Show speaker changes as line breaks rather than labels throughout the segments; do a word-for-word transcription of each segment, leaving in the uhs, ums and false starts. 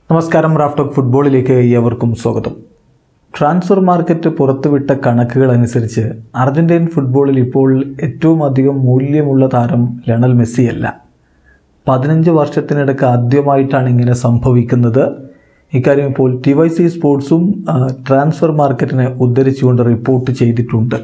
നമസ്കാരം. റാഫ്റ്റോക്ക് ഫുട്ബോളിലേക്ക് ഏവർക്കും സ്വാഗതം. ട്രാൻസ്ഫർ മാർക്കറ്റ് പുറത്തുവിട്ട കണക്കുകൾ അനുസരിച്ച് അർജന്റീൻ ഫുട്ബോളിൽ ഇപ്പോൾ ഏറ്റവും അധികം മൂല്യമുള്ള താരം ലയണൽ മെസ്സിയല്ല. പതിനഞ്ച് വർഷത്തിനിടയ്ക്ക് ആദ്യമായിട്ടാണ് ഇങ്ങനെ സംഭവിക്കുന്നത്. ഇക്കാര്യം ഇപ്പോൾ ടി വൈ സി സ്പോർട്സും ട്രാൻസ്ഫർ മാർക്കറ്റിനെ ഉദ്ധരിച്ചുകൊണ്ട് റിപ്പോർട്ട് ചെയ്തിട്ടുണ്ട്.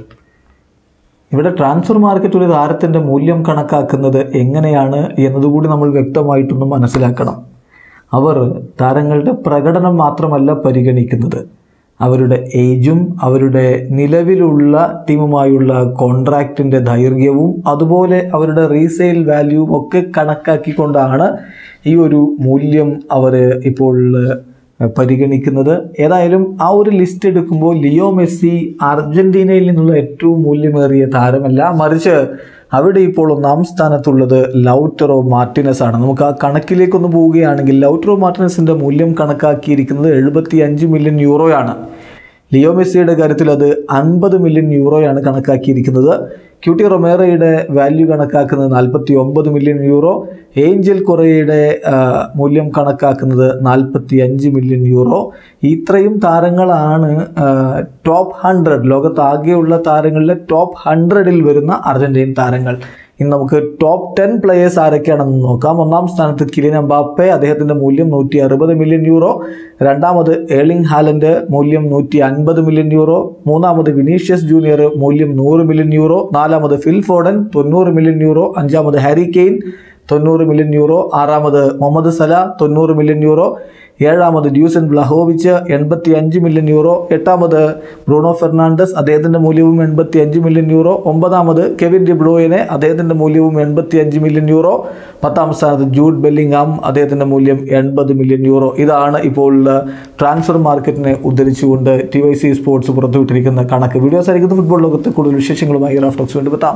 ഇവിടെ ട്രാൻസ്ഫർ മാർക്കറ്റ് ഒരു താരത്തിൻ്റെ മൂല്യം കണക്കാക്കുന്നത് എങ്ങനെയാണ് എന്നതുകൂടി നമ്മൾ വ്യക്തമായിട്ടൊന്ന് മനസ്സിലാക്കണം. അവർ താരങ്ങളുടെ പ്രകടനം മാത്രമല്ല പരിഗണിക്കുന്നത്, അവരുടെ ഏജും അവരുടെ നിലവിലുള്ള ടീമുമായുള്ള കോൺട്രാക്റ്റിൻ്റെ ദൈർഘ്യവും അതുപോലെ അവരുടെ റീസെയിൽ വാല്യൂവും ഒക്കെ കണക്കാക്കിക്കൊണ്ടാണ് ഈ ഒരു മൂല്യം അവർ ഇപ്പോൾ പരിഗണിക്കുന്നത്. ഏതായാലും ആ ഒരു ലിസ്റ്റ് എടുക്കുമ്പോൾ ലിയോ മെസ്സി അർജന്റീനയിൽ നിന്നുള്ള ഏറ്റവും മൂല്യമേറിയ താരമല്ല, മറിച്ച് അവിടെ ഇപ്പോൾ ഒന്നാം സ്ഥാനത്തുള്ളത് ലൗറ്ററോ മാർട്ടിനസ് ആണ്. നമുക്ക് ആ കണക്കിലേക്കൊന്ന് പോവുകയാണെങ്കിൽ ലൗറ്ററോ മാർട്ടിനസിൻ്റെ മൂല്യം കണക്കാക്കിയിരിക്കുന്നത് എഴുപത്തി അഞ്ച് മില്യൺ യൂറോയാണ്. ലിയോ മെസ്സിയുടെ കാര്യത്തിൽ അത് അൻപത് മില്യൺ യൂറോയാണ് കണക്കാക്കിയിരിക്കുന്നത്. ക്യൂട്ടി റൊമേറോയുടെ വാല്യൂ കണക്കാക്കുന്നത് നാൽപ്പത്തി ഒമ്പത് മില്യൺ യൂറോ. ഏഞ്ചൽ കൊറയുടെ മൂല്യം കണക്കാക്കുന്നത് നാൽപ്പത്തി അഞ്ച് മില്യൺ യൂറോ. ഇത്രയും താരങ്ങളാണ് ടോപ്പ് ഹൺഡ്രഡ്, ലോകത്താകെയുള്ള താരങ്ങളിലെ ടോപ്പ് ഹൺഡ്രഡിൽ വരുന്ന അർജന്റീൻ താരങ്ങൾ. ഇനി നമുക്ക് ടോപ്പ് ടെൻ പ്ലെയേഴ്സ് ആരൊക്കെയാണെന്ന് നോക്കാം. ഒന്നാം സ്ഥാനത്ത് കിലിയൻ എംബാപ്പെ, അദ്ദേഹത്തിൻ്റെ മൂല്യം നൂറ്റി അറുപത് മില്യൺ യൂറോ. രണ്ടാമത് ഏർലിംഗ് ഹാലൻഡ്, മൂല്യം നൂറ്റി അൻപത് മില്യൺ യൂറോ. മൂന്നാമത് വിനീഷ്യസ് ജൂനിയർ, മൂല്യം നൂറ് മില്യൺ യൂറോ. നാലാമത് ഫിൽ ഫോഡൻ, തൊണ്ണൂറ് മില്യൺ യൂറോ. അഞ്ചാമത് ഹാരി കെയ്ൻ, തൊണ്ണൂറ് മില്യൺ യൂറോ. ആറാമത് മുഹമ്മദ് സല, തൊണ്ണൂറ് മില്യൺ യൂറോ. ഏഴാമത് ഡ്യൂസൻ വ്ലഹോവിച്ച്, എൺപത്തി അഞ്ച് മില്യൺ യൂറോ. എട്ടാമത് ബ്രൂണോ ഫെർണാണ്ടസ്, അദ്ദേഹത്തിൻ്റെ മൂല്യവും എൺപത്തി അഞ്ച് മില്യൺ യൂറോ. ഒമ്പതാമത് കെവിൻ ഡി ബ്രൂയിനെ, അദ്ദേഹത്തിൻ്റെ മൂല്യവും എൺപത്തി അഞ്ച് മില്യൺ യൂറോ. പത്താം സ്ഥാനത്ത് ജൂഡ് ബെല്ലിംഗാം, അദ്ദേഹത്തിൻ്റെ മൂല്യം എൺപത് മില്യൺ യൂറോ. ഇതാണ് ഇപ്പോൾ ട്രാൻസ്ഫർ മാർക്കറ്റിനെ ഉദ്ധരിച്ചുകൊണ്ട് ടി വൈ സി സ്പോർട്സ് പുറത്തുവിട്ടിരിക്കുന്ന കണക്ക്. വീഡിയോസ് ആയിരിക്കുന്ന ഫുട്ബോൾ ലോകത്തെ കൂടുതൽ വിശേഷങ്ങളുമായി റാഫ്റ്റോക്സ് വേണ്ടി എത്താം.